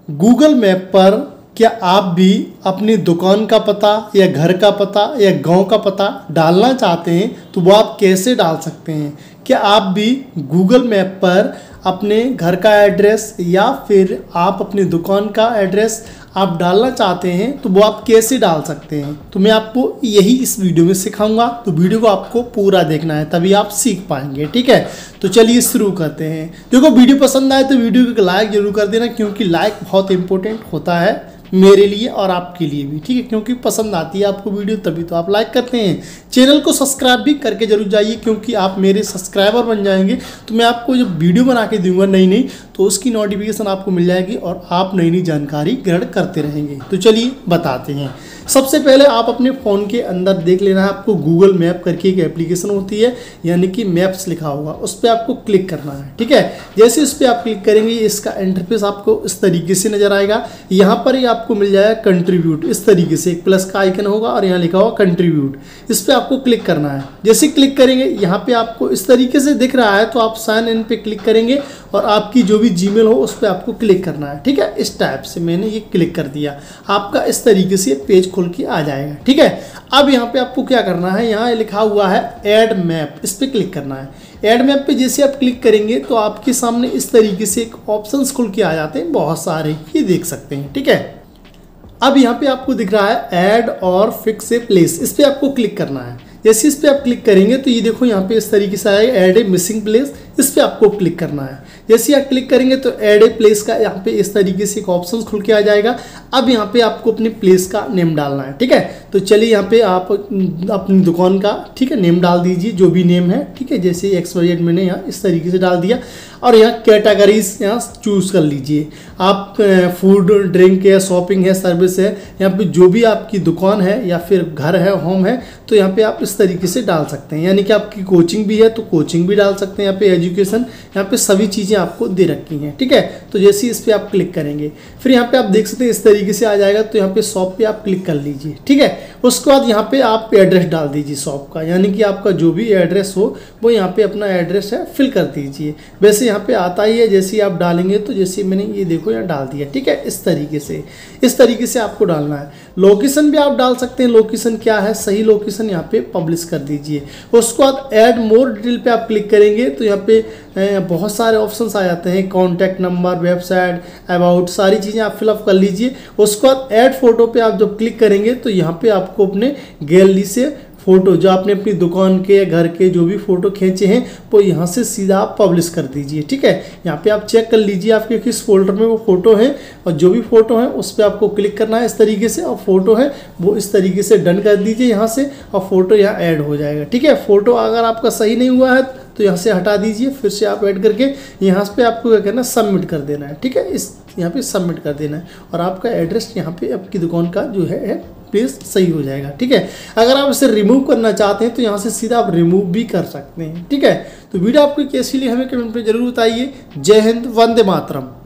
Google map पर क्या आप भी अपनी दुकान का पता या घर का पता या गांव का पता डालना चाहते हैं तो वो आप कैसे डाल सकते हैं? क्या आप भी गूगल मैप पर अपने घर का एड्रेस या फिर आप अपनी दुकान का एड्रेस आप डालना चाहते हैं तो वो आप कैसे डाल सकते हैं? तो मैं आपको यही इस वीडियो में सिखाऊंगा, तो वीडियो को आपको पूरा देखना है तभी आप सीख पाएंगे। ठीक है, तो चलिए शुरू करते हैं। देखो, वीडियो पसंद आए तो वीडियो को लाइक जरूर कर देना, क्योंकि लाइक बहुत इंपॉर्टेंट होता है मेरे लिए और आपके लिए भी। ठीक है, क्योंकि पसंद आती है आपको वीडियो तभी तो आप लाइक करते हैं। चैनल को सब्सक्राइब भी करके जरूर जाइए, क्योंकि आप मेरे सब्सक्राइबर बन जाएंगे तो मैं आपको जब वीडियो बना के दूंगा नई तो उसकी नोटिफिकेशन आपको मिल जाएगी और आप नई जानकारी ग्रहण करते रहेंगे। तो चलिए बताते हैं। सबसे पहले आप अपने फ़ोन के अंदर देख लेना है, आपको गूगल मैप करके एक एप्लीकेशन होती है, यानी कि मैप्स लिखा होगा, उस पर आपको क्लिक करना है। ठीक है, जैसे उस पर आप क्लिक करेंगे इसका इंटरफेस आपको इस तरीके से नजर आएगा। यहाँ पर ही आपको मिल जाएगा कंट्रीब्यूट, इस तरीके से एक प्लस का आइकन होगा और यहाँ लिखा होगा कंट्रीब्यूट, इस पर आपको क्लिक करना है। जैसे क्लिक करेंगे यहाँ पे आपको इस तरीके से दिख रहा है, तो आप साइन इन पे क्लिक करेंगे और आपकी जो भी जीमेल हो उस पर आपको क्लिक करना है। ठीक है, इस टाइप से मैंने ये क्लिक कर दिया, आपका इस तरीके से पेज खुल के आ जाएगा। ठीक है, अब यहाँ पे आपको क्या करना है, यहाँ लिखा हुआ है ऐड मैप, इस पे क्लिक करना है। ऐड मैप पे जैसे आप क्लिक करेंगे तो आपके सामने इस तरीके से एक ऑप्शंस खुल के आ जाते हैं, बहुत सारे, ये देख सकते हैं। ठीक है, अब यहाँ पे आपको दिख रहा है ऐड और फिक्स ए प्लेस, इस पे आपको क्लिक करना है। जैसे इस पे आप क्लिक करेंगे तो ये देखो यहाँ पे इस तरीके से आएगा ऐड ए मिसिंग प्लेस, इस पे आपको क्लिक करना है। जैसे आप क्लिक करेंगे तो ऐड ए प्लेस का यहाँ पे इस तरीके से एक ऑप्शन खुल के आ जाएगा। अब यहाँ पे आपको अपनी प्लेस का नेम डालना है। ठीक है, तो चलिए यहाँ पे आप अपनी दुकान का, ठीक है, नेम डाल दीजिए, जो भी नेम है। ठीक है, जैसे XYZ मैंने यहाँ इस तरीके से डाल दिया और यहाँ कैटेगरीज यहाँ चूज कर लीजिए। आप फूड, ड्रिंक है, शॉपिंग है, सर्विस है, यहाँ पे जो भी आपकी दुकान है या फिर घर है, होम है, तो यहाँ पे आप इस तरीके से डाल सकते हैं। यानी कि आपकी कोचिंग भी है तो कोचिंग भी डाल सकते हैं, यहाँ पे एजुकेशन, यहाँ पे सभी चीज़ें आपको दे रखी हैं। ठीक है, तो जैसे इस पर आप क्लिक करेंगे फिर यहाँ पे आप देख सकते हैं इस तरीके से आ जाएगा, तो यहाँ पे शॉप पे आप क्लिक कर लीजिए। ठीक है, उसके बाद यहाँ पे आप एड्रेस डाल दीजिए शॉप का, यानी कि आपका जो भी एड्रेस हो वो यहाँ पे अपना एड्रेस है फिल कर दीजिए। वैसे यहाँ पे आता ही है, जैसे ही आप डालेंगे तो जैसे मैंने ये देखो यहाँ डाल दिया। ठीक है, इस तरीके से आपको डालना है। लोकेशन भी आप डाल सकते हैं, लोकेशन क्या है, सही लोकेशन यहाँ पे पब्लिश कर दीजिए। उसके बाद ऐड मोर डिटेल पे आप क्लिक करेंगे तो यहाँ पे बहुत सारे ऑप्शंस आ जाते हैं, कॉन्टैक्ट नंबर, वेबसाइट, अबाउट, सारी चीज़ें आप फिलअप कर लीजिए। उसके बाद ऐड फोटो पे आप जब क्लिक करेंगे तो यहाँ पे आपको अपने गैलरी से फोटो, जो आपने अपनी दुकान के, घर के जो भी फोटो खींचे हैं वो यहाँ से सीधा आप पब्लिश कर दीजिए। ठीक है, यहाँ पे आप चेक कर लीजिए आपके किस फोल्डर में वो फोटो है, और जो भी फोटो है उस पर आपको क्लिक करना है इस तरीके से, और फोटो है वो इस तरीके से डन कर दीजिए यहाँ से, और फोटो यहाँ ऐड हो जाएगा। ठीक है, फोटो अगर आपका सही नहीं हुआ है तो यहाँ से हटा दीजिए, फिर से आप ऐड करके यहाँ पे आपको क्या करना है, सबमिट कर देना है। ठीक है, इस यहाँ पे सबमिट कर देना है और आपका एड्रेस यहाँ पे आपकी दुकान का जो है प्लेस सही हो जाएगा। ठीक है, अगर आप इसे रिमूव करना चाहते हैं तो यहाँ से सीधा आप रिमूव भी कर सकते हैं। ठीक है, तो वीडियो आपको कैसी लगी हमें कमेंट में जरूर बताइए। जय हिंद, वंदे मातरम।